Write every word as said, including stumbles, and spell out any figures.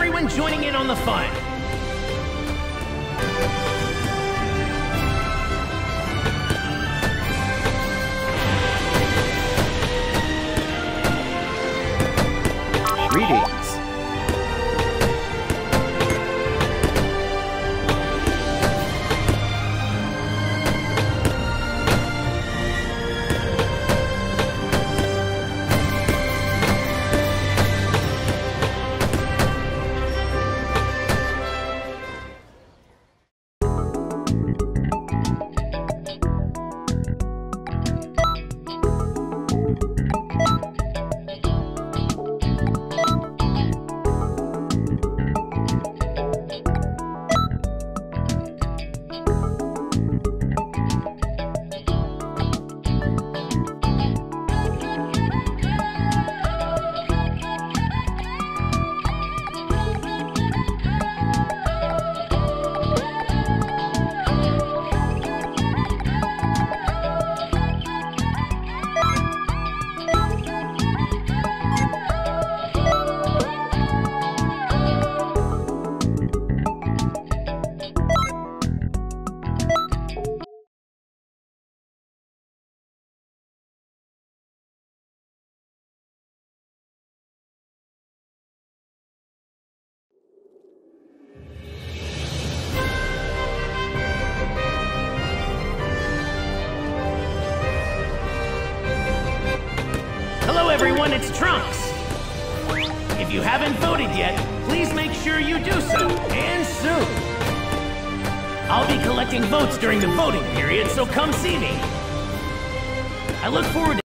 everyone joining in on the fun. Greetings. Hello everyone, it's Trunks! If you haven't voted yet, please make sure you do so, and soon! I'll be collecting votes during the voting period, so come see me! I look forward to